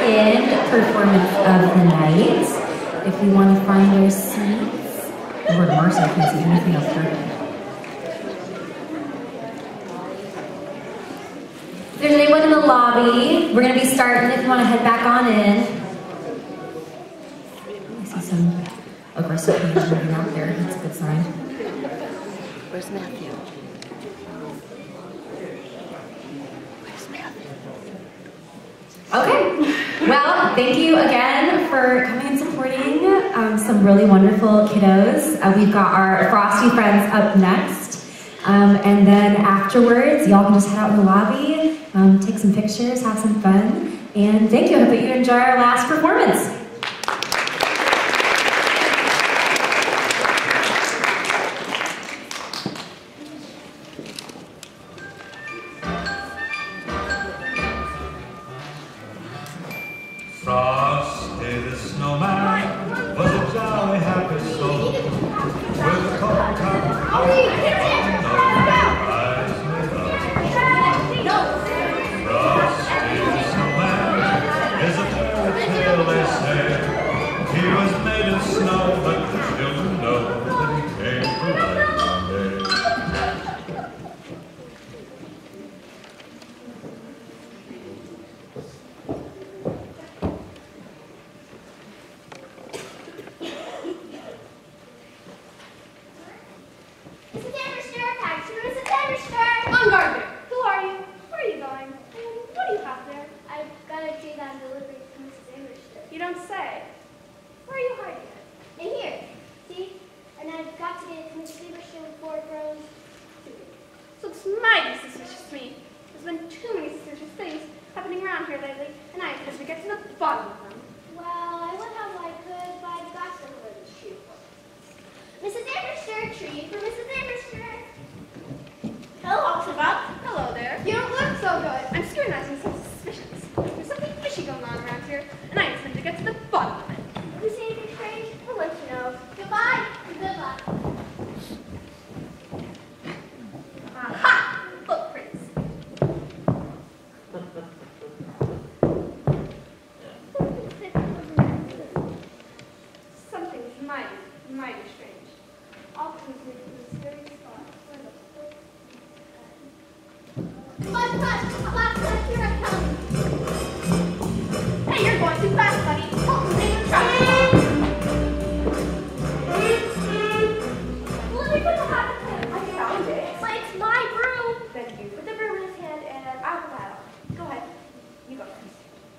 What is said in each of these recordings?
second performance of the night. If we want to find our seats. Lord Marcy, I can't see anything else starting. If there's anyone in the lobby, we're going to be starting if you want to head back on in. I see some aggressive hands moving out there. That's a good sign. Where's Matthew? Okay, well, thank you again for coming and supporting some really wonderful kiddos. We've got our Frosty friends up next, and then afterwards, y'all can just head out in the lobby, take some pictures, have some fun, and thank you. I hope that you enjoy our last performance. Frosty the Snowman was a jolly happy soul with a cold cup of Frosty the Snowman is a fairy tale, they say. He was made of snow, but the children know that he came to life one day. You don't say. Where are you hiding it? In here. See? And I've got to get it to Miss Lieberstein before it grows too big. This looks mighty suspicious to me. There's been too many suspicious things happening around here lately, and I intend to get to the bottom of them. Well, I would have I could, but I've got to go to the tree for Mrs. Amberster, tree for Mrs. Amberster. Hello, Oxenbach. Hello there. You don't look so good. I'm scrutinizing some suspicions. There's something fishy going on around here, and I intend to get to the bottom of it. If we see anything strange, we'll let you know. Goodbye. Good luck. Aha! Footprints. Something's mighty, mighty strange. All comes me from this very spot where the here I come. Hey, you're going too fast, buddy. Hold the thing and try. Well, let me put the hat in him. I found it. But it's my broom. Then you put the broom in his hand and I'll put that on. Go ahead. You go first.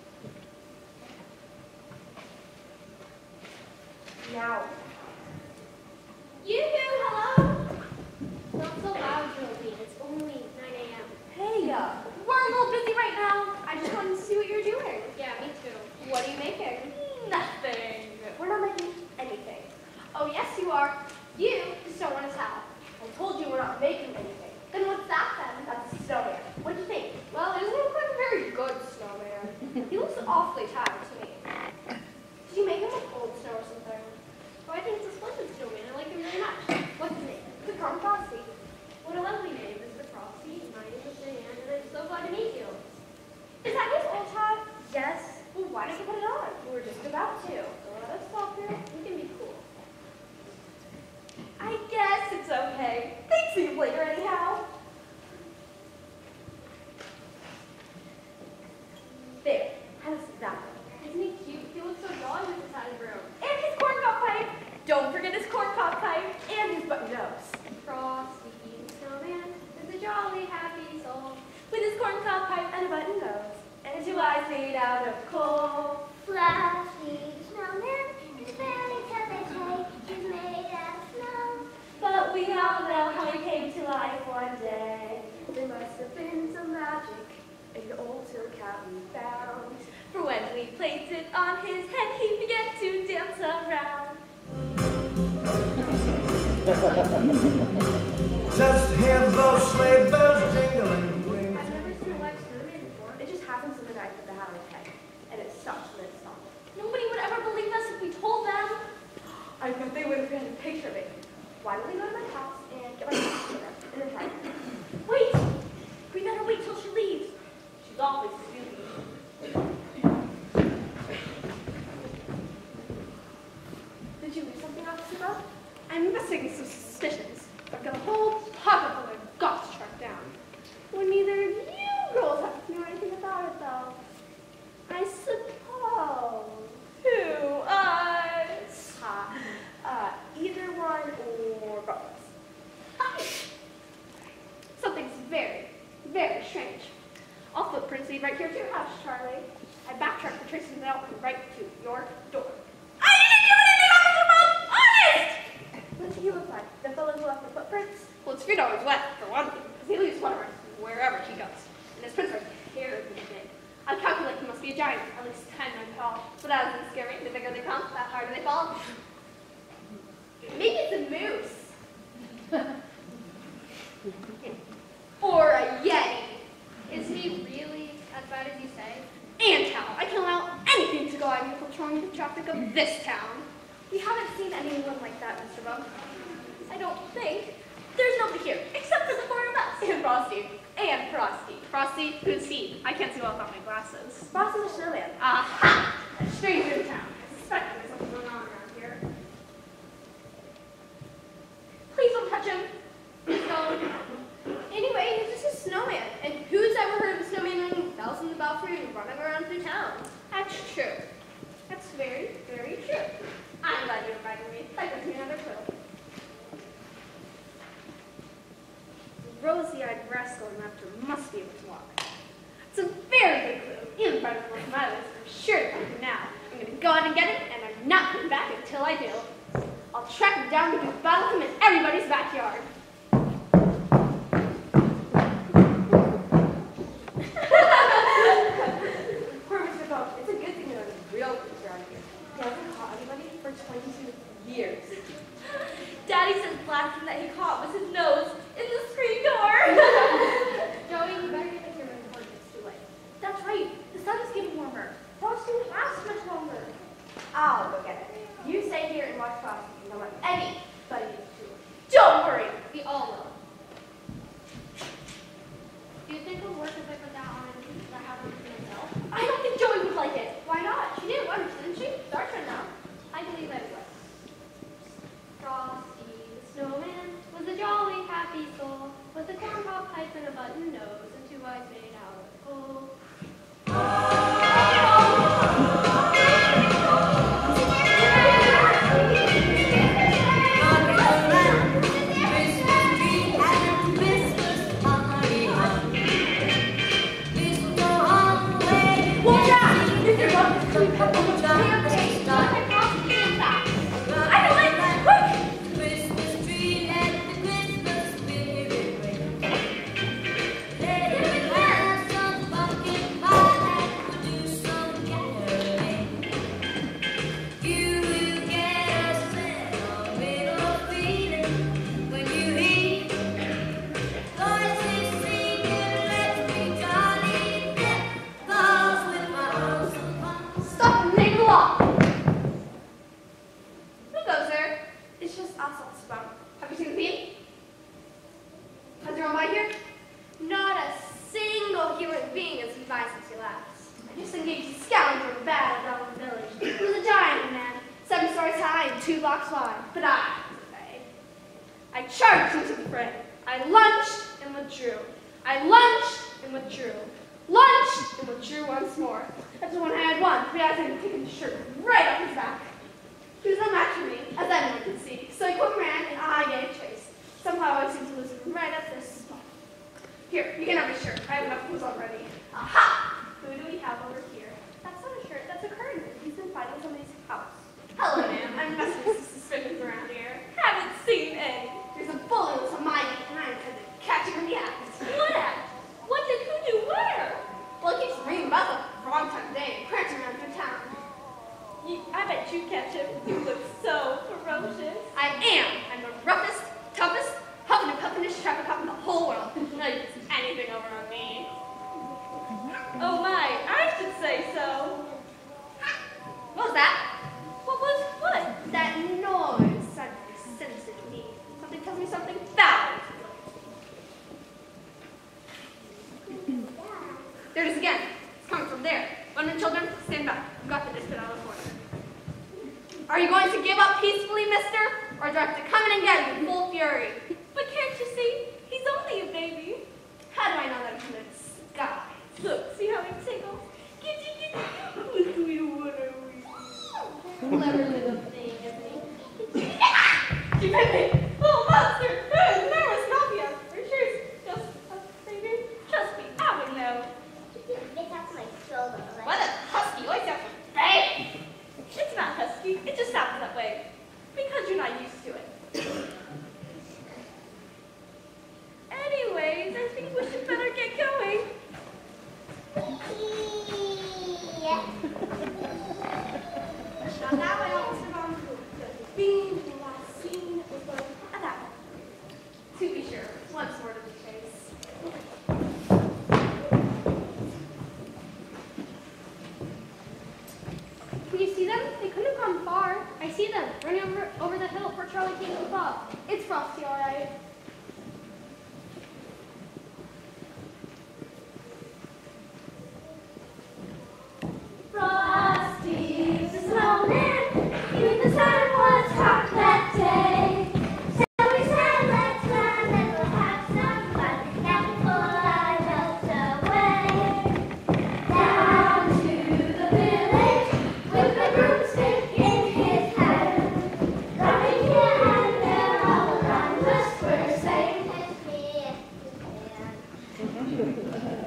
Now. Yoo-hoo, hello? Not so loud, Geraldine. It's only 9 a.m. Hey, we're a little busy right now. I just wanted to see what you're doing. Yeah, me too. What are you making? Nothing. We're not making anything. Oh, yes, you are. You just don't want to tell. I told you we're not making anything. Then what's that then? That's a snowman. What do you think? Well, it doesn't look like a very good snowman. He looks awfully tired to me. Did you make him with old snow or something? Oh, I think it's a splendid snowman. I like him very much. What's his name? It's Carl Frosty. What a lovely name, Mr. Frosty. My name is Diane, and I'm so glad to meet you. Is that his old hat? Yes. Well, why did you put it on? We were just about to. So let us stop here. We can be cool. I guess it's okay. Thanks for you later, anyhow. There. How does that look? Isn't he cute? He looks so jolly with his hat and broom. And his corncob pipe. Don't forget his corncob pipe. And his button nose. Frosty the Snowman is a jolly, happy soul with his corncob pipe and a button nose. And 2 eyes made out of coal. Frosty the Snowman is a fairy tale, they say. He's made out of snow. But we all know how he came to life one day. There must have been some magic in the old silk hat we found. For when we placed it on his head, he began to dance around. Just hear those sleigh bells jingling. I've never seen a live snowman before. It just happens when the night with the hat on his head. And it stops when it stops. Nobody would ever believe us if we told them. I bet they would have been a picture of it. Why don't we go to my house and get my picture and then try it? Wait! We better wait till she leaves. She's awfully stupid. fixing it out and right to your door. I didn't do anything on the boat! Honest! What did he look like? The fellow who left the footprints? Well, his feet always wet, for one thing, because he leaves footprints wherever he goes. And his prints are terribly big. I calculate he must be a giant, at least 10 men tall. But as in scary, the bigger they come, the harder they fall. Maybe it's a moose. Or a yeti. Is he really as bad as you say? And how? I can't allow anything to go out of controlling the traffic of this town. We haven't seen anyone like that, Mr. Bum. I don't think. There's nobody here, except for the four of us. And Frosty. And Frosty. Frosty? Who's he? I can't see well without my glasses. Frosty the Snowman. Aha! A stranger in town. I suspect there's something going on around here. Please don't touch him. Please don't. Anyway, he's just a snowman. And who's ever heard of a snowman ringing bells in the belfry and running around through town? That's true. That's very, very true. I'm glad you invited me. That gives me another clue. The rosy-eyed rascal in laughter must be able to walk. It's a very good clue. Even better than most of my list. I'm sure to find him now. I'm going to go out and get him, and I'm not coming back until I do. I'll track him down and do battle him in everybody's backyard. Poor Mr. Bum. It's a good thing that I'm real good around here. He hasn't caught anybody for 22 years. Daddy says the last thing that he caught was his nose in the screen door. Joey, you better get here before it gets too late. That's right. The sun is getting warmer. Frosty lasts much longer. I'll go get it. You stay here and watch Frosty. Don't let anybody get to it. Don't worry. We all will. Do you think it'll work if I put that on the hat on myself? I don't think Joey would like it. Why not? She did once, didn't she? It's our turn now. I believe I would. Frosty the Snowman was a jolly, happy soul with a corncob pipe and a button nose and 2 eyes made out of coal. What a husky voice after Can you see them? They couldn't have gone far. I see them running over the hill where Charlie came to the pub. It's Frosty, all right. Frosty the Snowman, even the sun was hot that day. So we said, let's run and we'll have some fun. Now before I melt away, down to the village with a broomstick in his hand. Running here and there all around the square, saying, "It's me and his hand."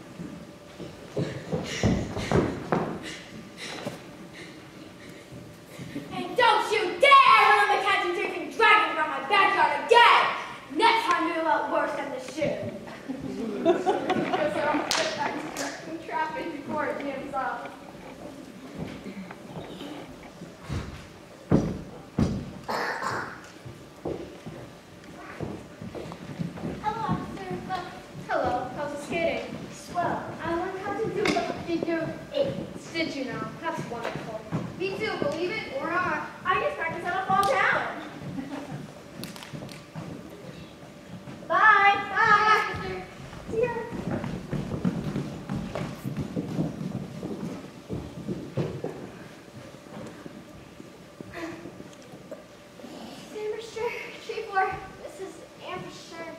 And don't you dare run on the catching chasing dragons around my backyard again! Next time you're a lot worse than the shoe. Because they're all put back to traffic before it jams up. Hello, officer. Hello, how's the skating? Swell. I learned how to do the figure 8. Did you know? That's wonderful. Me too, believe it or not. I just practice on a fall down. Bye. Bye. Officer. See ya. Ambershire, Tree 4. This is Ambershire.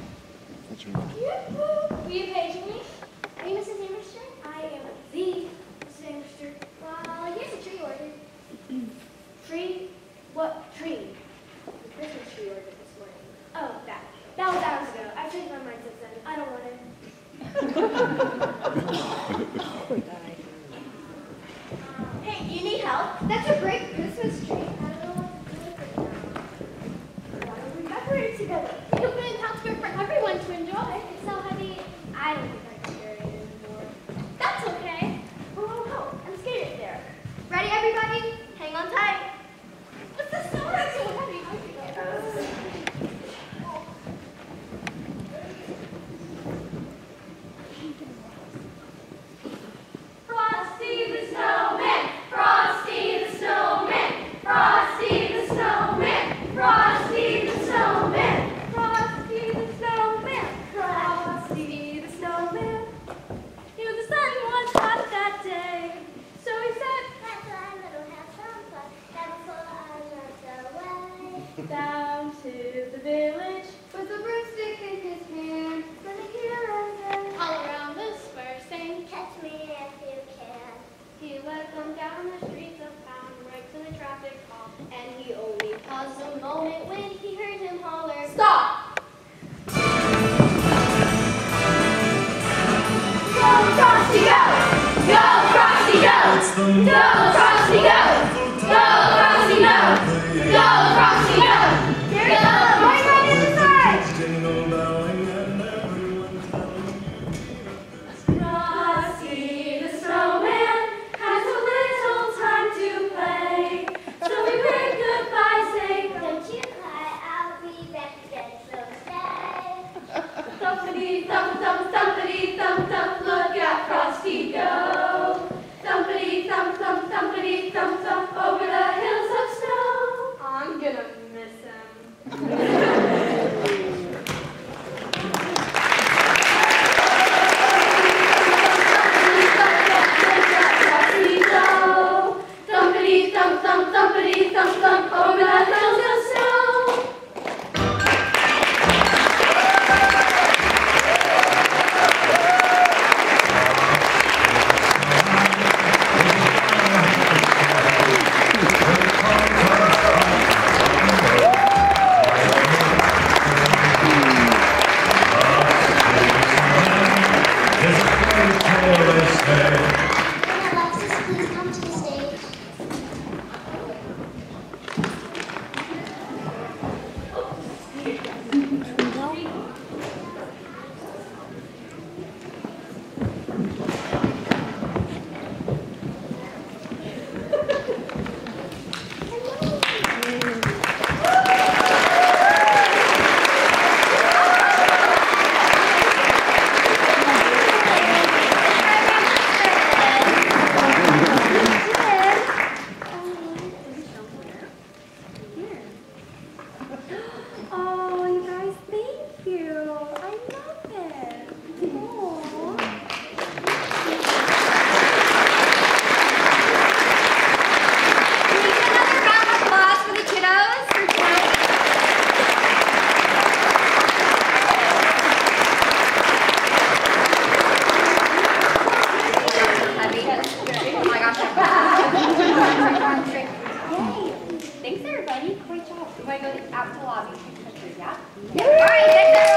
Will you page me? Are you Mrs. Ambershire? I am the Mrs. Amberster. Well, here's a tree order. Tree? What tree? The Christmas tree ordered this morning. Oh, that. That was hours ago. I've changed my mind since then. I don't want it. Hey, do you need help? That's a great Christmas tree. I don't know what to do with it now. Why don't we decorate it together? You can put in house for everyone to enjoy. It's so heavy. I don't think I can carry it anymore. That's okay. Oh, I'm scared there. Ready, everybody? Hang on tight. What's this so heavy? Frosty the Snowman, Frosty the Snowman, Frosty the Snowman, Frosty the Snowman, Frosty the Snowman, Frosty the Snowman. Knew the sun was hot that day. So he said, Let's run, little have some fun. Now before I melt away. down to the village. With a broomstick in his hand, running here and there. All around the square saying, Catch me if you can. he led them down the streets of town, right to the traffic cop. And he only paused a moment when he heard him holler, Stop! Go, Frosty, go! Go, Frosty, go! Go, Frosty, go! Go, Frosty, go! Go, Frosty, go! Here we go! Going right in the side! Jingle belling and everyone telling Frosty the Snowman has a little time to play. So we wave goodbye, say, don't you cry, I'll be back again, so stay. Thumpity thump thump, thumpity thump thump, look at Frosty go. Thumpity thump thump, thumpity thump thump, over the hills of snow. I'm gonna miss him. Thumpity thump thump, thumpity thump thump, over the hills of snow. want to go out to the lobby and take pictures, yeah? All right,